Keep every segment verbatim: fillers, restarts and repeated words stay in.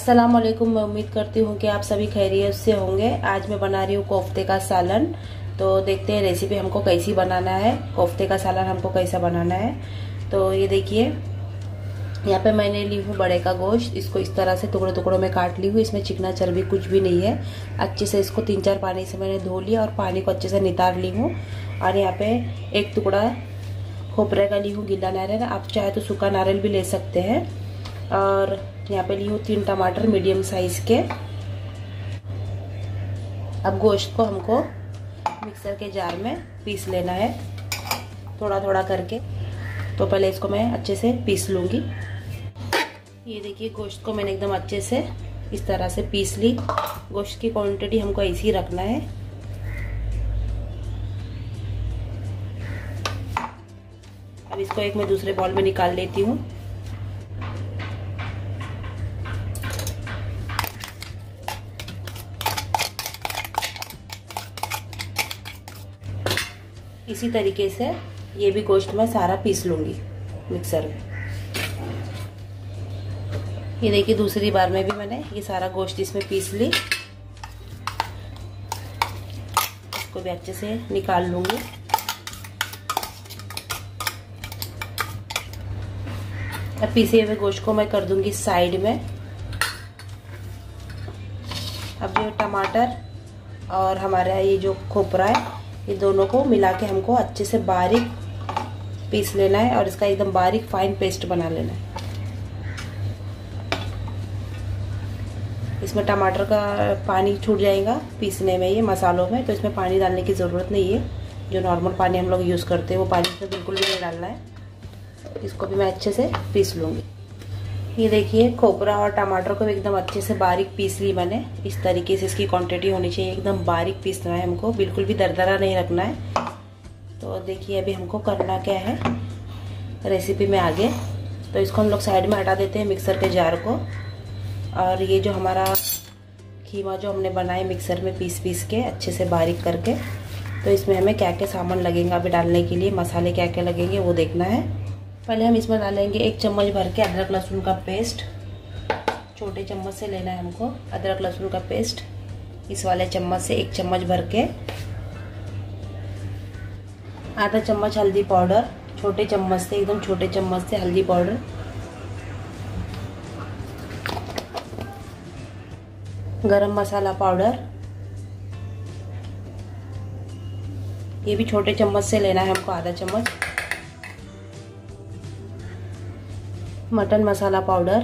अस्सलाम वालेकुम। मैं उम्मीद करती हूँ कि आप सभी खैरियत से होंगे। आज मैं बना रही हूँ कोफ्ते का सालन। तो देखते हैं रेसिपी हमको कैसी बनाना है, कोफ्ते का सालन हमको कैसा बनाना है। तो ये देखिए, यहाँ पे मैंने ली हूँ बड़े का गोश्त। इसको इस तरह से टुकड़ों टुकड़ों में काट ली हूँ। इसमें चिकना चर्बी कुछ भी नहीं है। अच्छे से इसको तीन चार पानी से मैंने धो लिया और पानी को अच्छे से नितार ली हूँ। और यहाँ पे एक टुकड़ा खोपरे का ली हूँ, गीला नारियल। आप चाहे तो सूखा नारियल भी ले सकते हैं। और यहाँ पे ली हूँ तीन टमाटर मीडियम साइज के। अब गोश्त को हमको मिक्सर के जार में पीस लेना है, थोड़ा थोड़ा करके। तो पहले इसको मैं अच्छे से पीस लूँगी। ये देखिए, गोश्त को मैंने एकदम अच्छे से इस तरह से पीस ली। गोश्त की क्वांटिटी हमको ऐसे ही रखना है। अब इसको एक मैं दूसरे बॉल में निकाल लेती हूँ। इसी तरीके से ये भी गोश्त मैं सारा पीस लूंगी मिक्सर में। ये देखिए, दूसरी बार में भी मैंने ये सारा गोश्त इसमें पीस ली। इसको भी अच्छे से निकाल लूंगी। अब पीसे हुए गोश्त को मैं कर दूंगी साइड में। अब जो टमाटर और हमारा ये जो खोपरा है, ये दोनों को मिला के हमको अच्छे से बारीक पीस लेना है और इसका एकदम बारीक फाइन पेस्ट बना लेना है। इसमें टमाटर का पानी छूट जाएगा पीसने में, ये मसालों में, तो इसमें पानी डालने की ज़रूरत नहीं है। जो नॉर्मल पानी हम लोग यूज़ करते हैं वो पानी इसमें बिल्कुल भी नहीं डालना है। इसको भी मैं अच्छे से पीस लूँगी। ये देखिए, खोपरा और टमाटर को एकदम अच्छे से बारीक पीस ली मैंने। इस तरीके से इसकी क्वांटिटी होनी चाहिए, एकदम बारीक पीसना है हमको, बिल्कुल भी दरदरा नहीं रखना है। तो देखिए, अभी हमको करना क्या है रेसिपी में आगे। तो इसको हम लोग साइड में हटा देते हैं मिक्सर के जार को। और ये जो हमारा खीमा जो हमने बनाए मिक्सर में पीस पीस के अच्छे से बारीक करके, तो इसमें हमें क्या क्या सामान लगेगा अभी डालने के लिए, मसाले क्या क्या लगेंगे वो देखना है। पहले हम इसमें डालेंगे एक चम्मच भर के अदरक लहसुन का पेस्ट। छोटे चम्मच से लेना है हमको अदरक लहसुन का पेस्ट। इस वाले चम्मच से एक चम्मच भर के। आधा चम्मच हल्दी पाउडर, छोटे चम्मच से, एकदम छोटे चम्मच से हल्दी पाउडर। गरम मसाला पाउडर, ये भी छोटे चम्मच से लेना है हमको, आधा चम्मच। मटन मसाला पाउडर,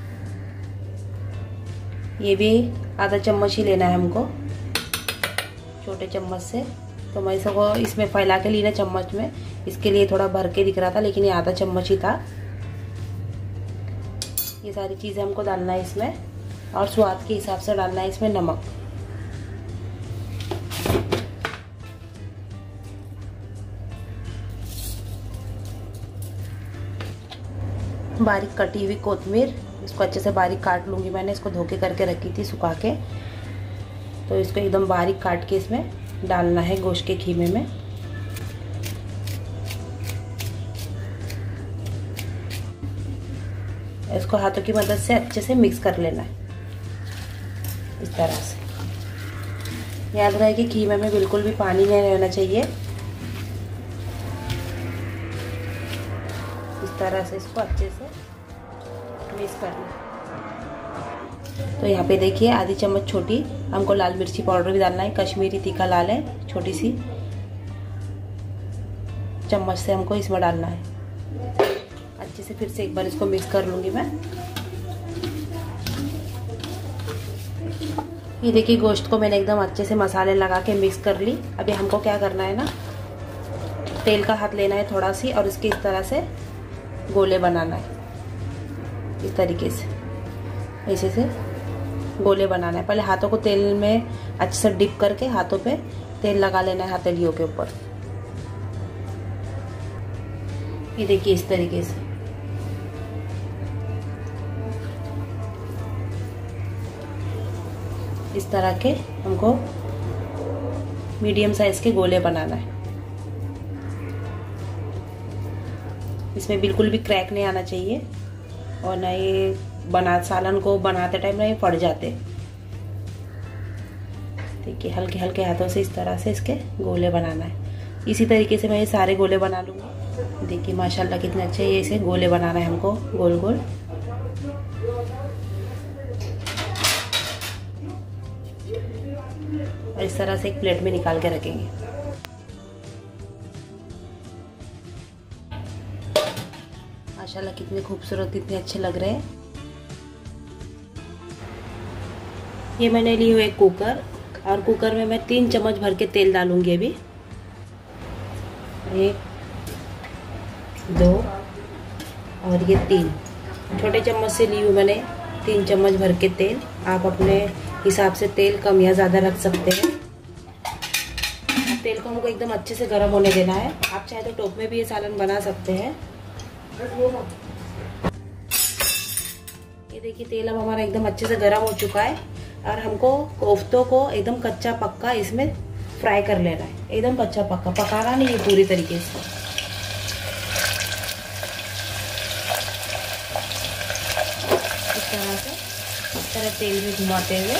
ये भी आधा चम्मच ही लेना है हमको, छोटे चम्मच से। तो मैं इसको इसमें फैला के ली ना चम्मच में, इसके लिए थोड़ा भर के दिख रहा था, लेकिन ये आधा चम्मच ही था। ये सारी चीज़ें हमको डालना है इसमें, और स्वाद के हिसाब से डालना है इसमें नमक। बारीक कटी हुई कोतमीर, इसको अच्छे से बारीक काट लूँगी मैंने। इसको धोके करके रखी थी सुखा के, तो इसको एकदम बारीक काट के इसमें डालना है गोश्त के खीमे में। इसको हाथों की मदद से अच्छे से मिक्स कर लेना है इस तरह से। याद रहे कि खीमे में बिल्कुल भी पानी नहीं रहना चाहिए। इस तरह से इसको अच्छे से मिक्स करना। तो यहाँ पे देखिए, आधी चम्मच छोटी हमको लाल मिर्ची पाउडर भी डालना है। कश्मीरी तीखा लाल है, छोटी सी चम्मच से हमको इसमें डालना है। अच्छे से फिर से एक बार इसको मिक्स कर लूँगी मैं। ये देखिए, गोश्त को मैंने एकदम अच्छे से मसाले लगा के मिक्स कर ली। अभी हमको क्या करना है ना, तेल का हाथ लेना है थोड़ा सी, और इसके इस तरह से गोले बनाना है। इस तरीके से ऐसे से गोले बनाना है। पहले हाथों को तेल में अच्छे से डिप करके हाथों पे तेल लगा लेना है, हथेलियों के ऊपर। ये देखिए, इस तरीके से। इस तरह के हमको मीडियम साइज के गोले बनाना है। इसमें बिल्कुल भी क्रैक नहीं आना चाहिए, और ना ये बना सालन को बनाते टाइम ना ये फट जाते। देखिए हल्के हल्के हाथों से इस तरह से इसके गोले बनाना है। इसी तरीके से मैं ये सारे गोले बना लूँगी। देखिए माशाल्लाह कितने अच्छे ये इसे गोले बनाना है हमको गोल गोल। और इस तरह से एक प्लेट में निकाल के रखेंगे। माशाल्लाह कितने खूबसूरत कितने अच्छे लग रहे हैं। ये मैंने ली हुई एक कुकर और कुकर में मैं तीन चम्मच भर के तेल डालूंगी अभी। एक दो और ये तीन छोटे चम्मच से ली हूँ मैंने तीन चम्मच भर के तेल। आप अपने हिसाब से तेल कम या ज़्यादा रख सकते हैं। तेल को हमको एकदम अच्छे से गर्म होने देना है। आप चाहे तो टोप में भी ये सालन बना सकते हैं। ये देखिए तेल अब हमारा एकदम अच्छे से गर्म हो चुका है और हमको कोफ्तों को एकदम कच्चा पक्का इसमें फ्राई कर लेना है। एकदम कच्चा पक्का पकाना नहीं है पूरी तरीके से। इस तरह से इस तरह तेल में घुमाते हुए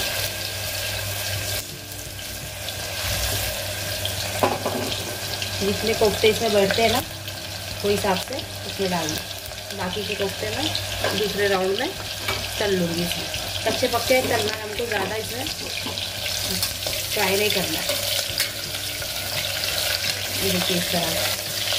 जितने कोफ्ते इसमें बैठते हैं ना वो हिसाब से इसमें डालना। बाकी के कोफ्ते में दूसरे राउंड में तल लूँगी। इसमें कच्चे पक्के तलना है हमको, ज़्यादा इसमें फ्राई नहीं करना है। ये देखिए इस तरह से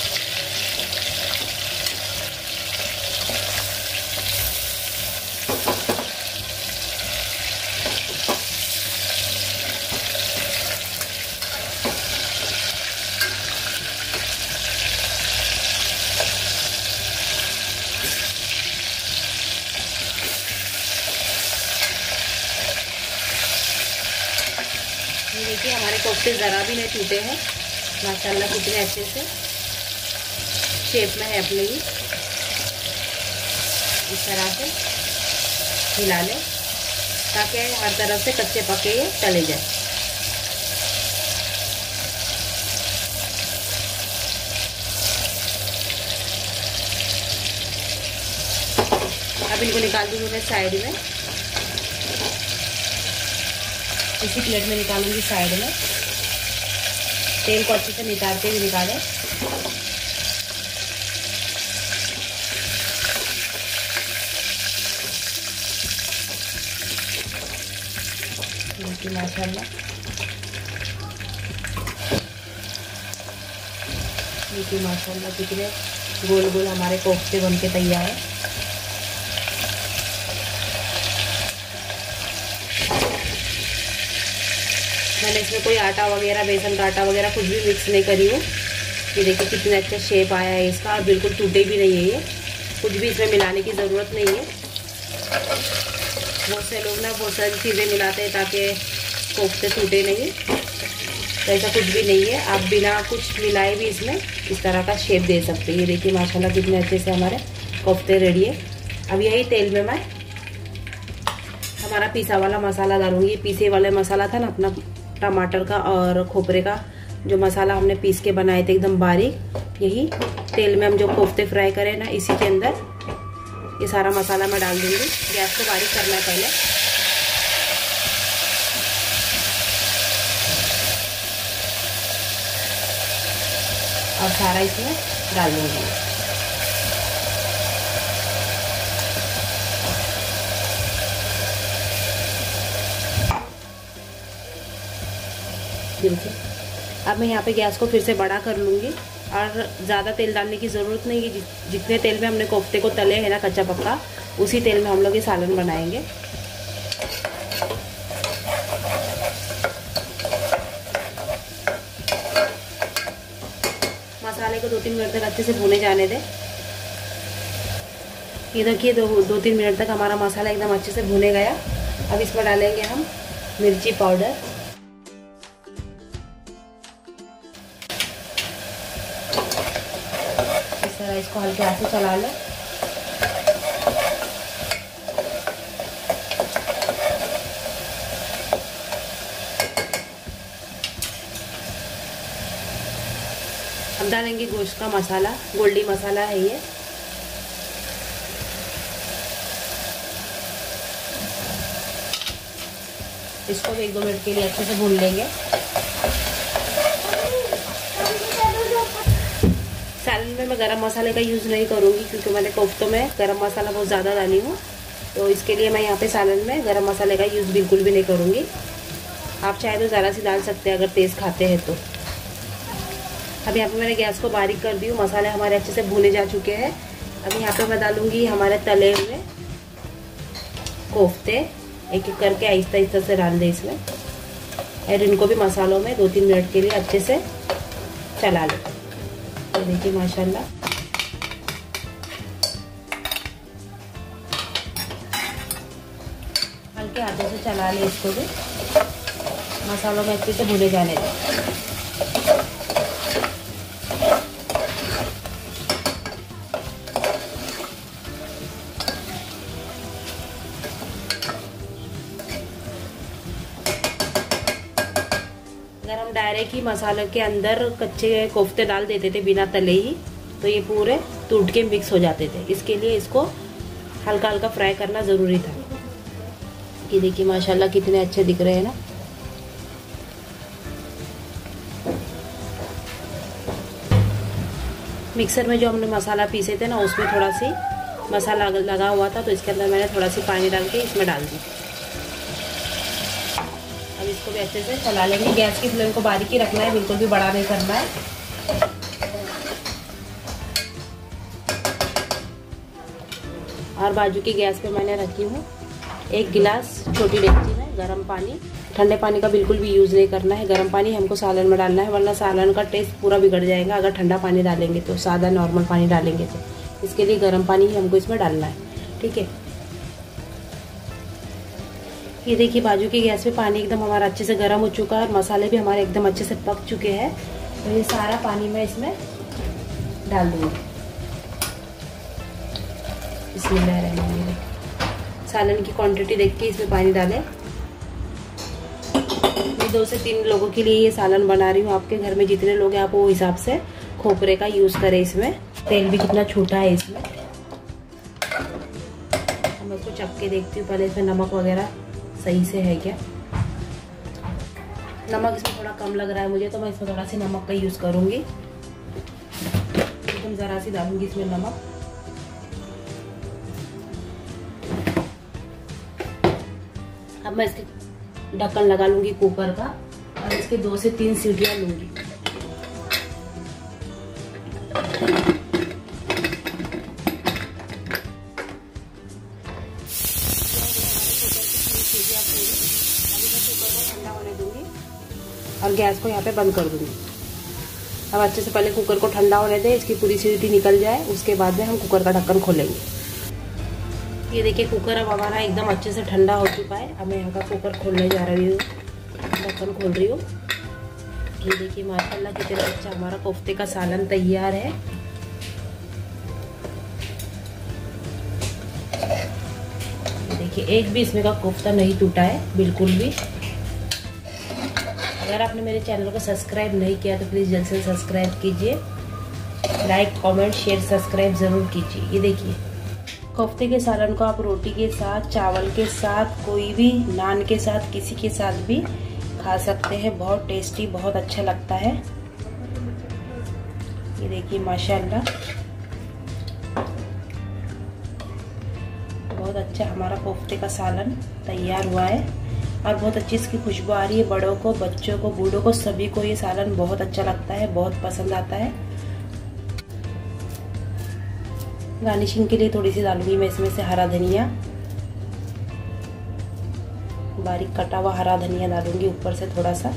ये देखिए हमारे कोफ्ते ज़रा भी नहीं टूटे हैं। माशाल्लाह कितने अच्छे से शेप में है अपने ही। इस तरह से हिला लें ताकि हर तरफ से कच्चे पके ये तले जाए। अब इनको निकाल दूँगी मैं साइड में। इसी प्लेट में निकालूंगी साइड में। तेल को अच्छे से निकालते हुए निकालें। देखिए माशाल्लाह देखिए माशाल्लाह कितने गोल गोल हमारे कोफ्ते बन के तैयार है। मैंने इसमें कोई आटा वगैरह बेसन का आटा वगैरह कुछ भी मिक्स नहीं करी हूँ। ये देखिए कितने अच्छा शेप आया है इसका और बिल्कुल टूटे भी नहीं है। ये कुछ भी इसमें मिलाने की ज़रूरत नहीं है। बहुत से लोग ना बहुत सारी चीज़ें मिलाते हैं ताकि कोफ्ते टूटे नहीं, तो ऐसा कुछ भी नहीं है। आप बिना कुछ मिलाए भी इसमें इस तरह का शेप दे सकते हैं। ये देखिए माशाल्लाह कितने अच्छे से हमारे कोफ्ते रेडी है। अब यही तेल में मैं हमारा पीसा वाला मसाला डालूंगी। पीसे वाले मसाला था ना अपना टमाटर का और खोपरे का जो मसाला हमने पीस के बनाए थे एकदम बारीक, यही तेल में हम जो कोफ्ते फ्राई करें ना इसी के अंदर ये सारा मसाला मैं डाल दूंगी। गैस को बारीक करना है पहले। और सारा इसमें डाल दूंगी। अब मैं यहाँ पे गैस को फिर से बड़ा कर लूँगी और ज़्यादा तेल डालने की ज़रूरत नहीं है। जितने तेल में हमने कोफ्ते को तले है ना कच्चा पक्का, उसी तेल में हम लोग ये सालन बनाएंगे। मसाले को दो तीन मिनट तक अच्छे से भुने जाने दें। ये देखिए दो दो तीन मिनट तक हमारा मसाला एकदम अच्छे से भुने गया। अब इसमें डालेंगे हम मिर्ची पाउडर, इसको हल्के हाथ से चला लें। अब डालेंगे गोश्त का मसाला, गोल्डी मसाला है ये। इसको भी एक दो मिनट के लिए अच्छे से भून लेंगे। सालन में मैं गरम मसाले का यूज़ नहीं करूँगी क्योंकि मैंने कोफ्तों में गरम मसाला बहुत ज़्यादा डाली हूँ, तो इसके लिए मैं यहाँ पे सालन में गरम मसाले का यूज़ बिल्कुल भी नहीं करूँगी। आप चाहे तो ज़रा सी डाल सकते हैं अगर तेज़ खाते हैं तो। अब यहाँ पे मैंने गैस को बारीक कर दी हूँ, मसाले हमारे अच्छे से भुने जा चुके हैं। अब यहाँ पे मैं डालूँगी हमारे तले हुए कोफ्ते, एक एक करके आहिस्ता आहिस्ता से डाल दें इसमें, और इनको भी मसालों में दो तीन मिनट के लिए अच्छे से चला लें। तो देखिए माशाल्लाह हल्के हाथों से चला लें, इसको भी मसालों में अच्छे से भुने जाने दें। अगर हम डायरेक्ट ही मसालों के अंदर कच्चे कोफ्ते डाल देते थे बिना तले ही, तो ये पूरे टूट के मिक्स हो जाते थे। इसके लिए इसको हल्का हल्का फ्राई करना ज़रूरी था। ये देखिए माशाल्लाह कितने अच्छे दिख रहे हैं ना। मिक्सर में जो हमने मसाला पीसे थे ना, उसमें थोड़ा सी मसाला लगा हुआ था, तो इसके अंदर मैंने थोड़ा सी पानी डाल के इसमें डाल दी। अब इसको भी अच्छे से चला लेंगे। गैस की फ्लेम को बारीक ही रखना है, बिल्कुल भी बड़ा नहीं करना है। और बाजू की गैस पे मैंने रखी हूँ एक गिलास छोटी डेगची में गरम पानी। ठंडे पानी का बिल्कुल भी यूज़ नहीं करना है, गर्म पानी हमको सालन में डालना है, वरना सालन का टेस्ट पूरा बिगड़ जाएगा अगर ठंडा पानी डालेंगे तो, सादा नॉर्मल पानी डालेंगे तो। इसके लिए गर्म पानी ही हमको इसमें डालना है, ठीक है। ये देखिए बाजू की गैस पे पानी एकदम हमारा अच्छे से गर्म हो चुका है और मसाले भी हमारे एकदम अच्छे से पक चुके हैं। तो ये सारा पानी मैं इसमें डाल दूँगी। बिस्मिल्लाहिर्रहमानिर्रहीम। सालन की क्वांटिटी देख के इसमें पानी डालें। मैं दो से तीन लोगों के लिए ये सालन बना रही हूँ। आपके घर में जितने लोग हैं आप वो हिसाब से खोपरे का यूज़ करें। इसमें तेल भी कितना छोटा है इसमें। मैं इसको चख के देखती हूँ पहले इसमें नमक वगैरह सही से है क्या। नमक इसमें थोड़ा कम लग रहा है मुझे, तो मैं इसमें थोड़ा सी नमक का यूज़ करूँगी। एकदम ज़रा सी डालूंगी इसमें नमक। अब मैं इसके ढक्कन लगा लूंगी कुकर का और इसके दो से तीन सीटियां लूंगी। ठंडा होने दूंगी और गैस को यहाँ पे बंद कर दूंगी। अब अच्छे से पहले कुकर को ठंडा होने दें, इसकी पूरी सीटी निकल जाए, उसके बाद में हम कुकर का ढक्कन खोलेंगे। ये देखिए कुकर अब हमारा एकदम अच्छे से ठंडा हो चुका है। अब मैं यहाँ का कुकर खोलने जा रही हूँ, ढक्कन खोल रही हूँ। ये देखिए माशाल्लाह कितना अच्छा हमारा कोफ्ते का सालन तैयार है। देखिए एक भी इसमें का कोफ्ता नहीं टूटा है बिल्कुल भी। अगर आपने मेरे चैनल को सब्सक्राइब नहीं किया तो प्लीज़ जल्द से सब्सक्राइब कीजिए, लाइक कमेंट शेयर सब्सक्राइब ज़रूर कीजिए। ये देखिए कोफ्ते के सालन को आप रोटी के साथ, चावल के साथ, कोई भी नान के साथ, किसी के साथ भी खा सकते हैं। बहुत टेस्टी, बहुत अच्छा लगता है। ये देखिए माशाल्लाह बहुत अच्छा हमारा कोफ्ते का सालन तैयार हुआ है और बहुत अच्छी इसकी खुशबू आ रही है। बड़ों को, बच्चों को, बूढ़ों को, सभी को ये सालन बहुत अच्छा लगता है, बहुत पसंद आता है। गार्निशिंग के लिए थोड़ी सी डालूंगी मैं इसमें से हरा धनिया, बारीक कटा हुआ हरा धनिया डालूंगी ऊपर से थोड़ा सा।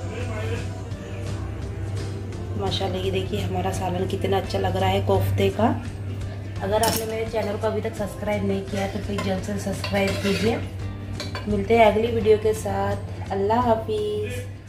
माशाल्लाह ये देखिए हमारा सालन कितना अच्छा लग रहा है कोफ्ते का। अगर आपने मेरे चैनल को अभी तक सब्सक्राइब नहीं किया है तो प्लीज़ जल्द से सब्सक्राइब कीजिए। मिलते हैं अगली वीडियो के साथ। अल्लाह हाफिज़।